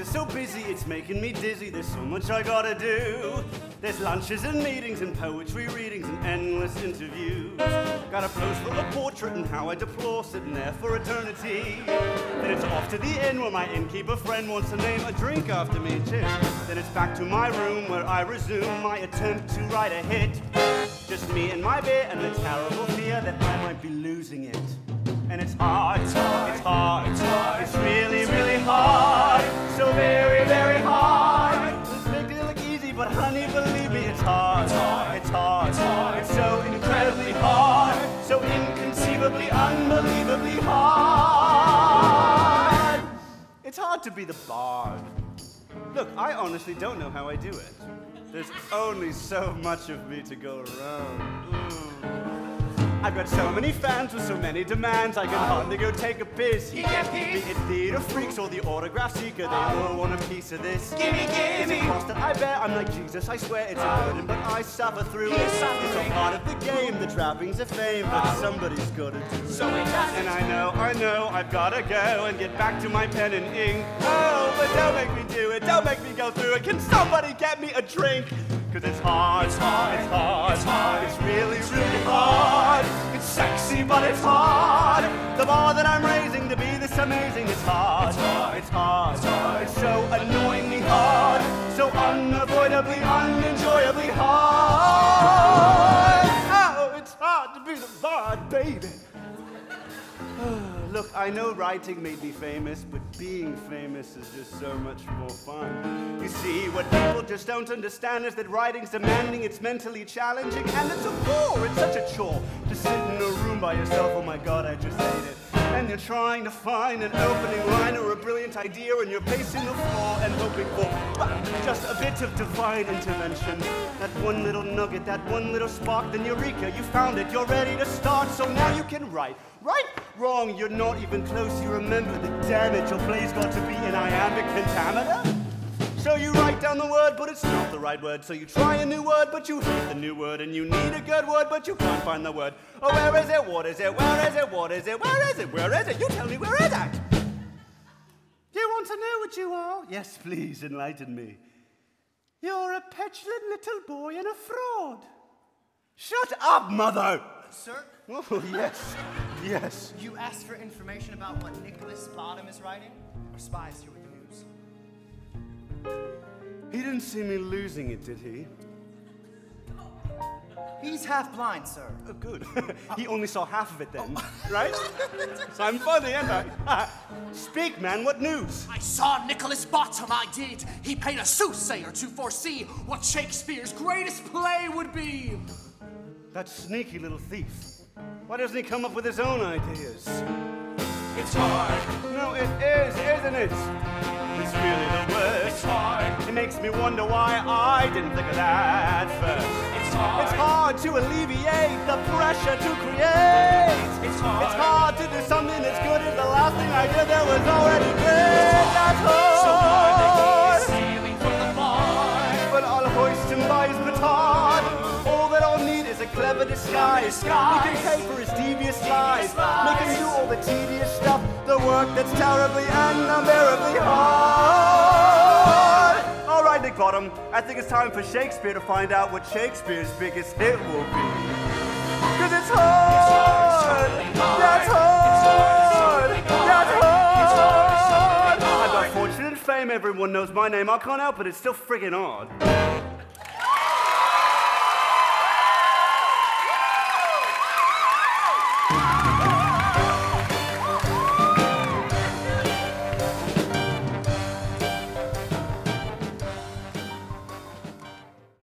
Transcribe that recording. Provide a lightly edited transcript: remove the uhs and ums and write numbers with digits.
so busy, it's making me dizzy. There's so much I gotta do. There's lunches and meetings and poetry readings and endless interviews. Got a pose for a portrait and how I deplore sitting there for eternity. Then it's off to the inn where my innkeeper friend wants to name a drink after me. Cheers. Then it's back to my room where I resume my attempt to write a hit. Just me and my beer and the terrible fear that I might be losing it. And it's hard, it's hard, it's really, really hard. So very, very hard. Let's make it look easy, but honey, believe me, it's hard. It's hard, it's so incredibly hard. So inconceivably, unbelievably hard. It's hard to be the bard. Look, I honestly don't know how I do it. There's only so much of me to go around. I've got so many fans with so many demands, I can hardly go take a piss. Be it theater freaks or the autograph seeker, they all want a piece of this. Gimme! It's a cross that I bear, I'm like Jesus, I swear it's a burden, but I suffer through it. It's a part of the game, the trappings of fame, but somebody's gotta do it. And I know, I've gotta go and get back to my pen and ink. Oh, but don't make me do it, don't make me go through it. Can somebody get me a drink? Cause it's hard, it's really, really hard. It's sexy, but it's hard. The bar that I'm raising to be this amazing, it's hard. It's so annoyingly hard. So unavoidably, unenjoyably hard. Oh, it's hard to be the bard, baby. Look, I know writing made me famous, but being famous is just so much more fun. You see, what people just don't understand is that writing's demanding, it's mentally challenging, and it's a bore, it's such a chore. To sit in a room by yourself, oh my God, I just hate it. And you're trying to find an opening line or a brilliant idea, and you're pacing the floor and hoping for just a bit of divine intervention. That one little nugget, that one little spark, then eureka, you found it, you're ready to start, so now you can write. Right? Wrong, you're not even close, you remember the damage your play's got to be in iambic pentameter? So you write down the word, but it's not the right word. So you try a new word, but you hate the new word. And you need a good word, but you can't find the word. Oh, where is it? What is it? Where is it? What is it? Where is it? Where is it? You tell me, where is it? Do you want to know what you are? Yes, please, enlighten me. You're a petulant little boy and a fraud. Shut up, mother! Sir? Oh, yes. Yes. You asked for information about what Nicholas Bottom is writing? Or spies here with the news? He didn't see me losing it, did he? He's half blind, sir. Oh, good. He only saw half of it then, right? So I'm funny, ain't I? Speak, man, what news? I saw Nicholas Bottom, I did. He paid a soothsayer to foresee what Shakespeare's greatest play would be. That sneaky little thief. Why doesn't he come up with his own ideas? It's hard. No, it is, isn't it? It's really the worst. It's hard. It makes me wonder why I didn't think of that first. It's hard. It's hard to alleviate the pressure to create. It's hard. It's hard to do something as good as the last thing I did that was already great. That's hard. So hard that he is stealing from the bar. But I'll hoist him by his petard. All that I'll need is a clever disguise. He can pay for his devious lies. Make him do all the tedious stuff, the work that's terribly and unbearably hard. All right, Nick Bottom, I think it's time for Shakespeare to find out what Shakespeare's biggest hit will be. Cause it's hard. That's hard. That's hard. I've got fortune and fame, everyone knows my name. I can't help it, it's still friggin' odd.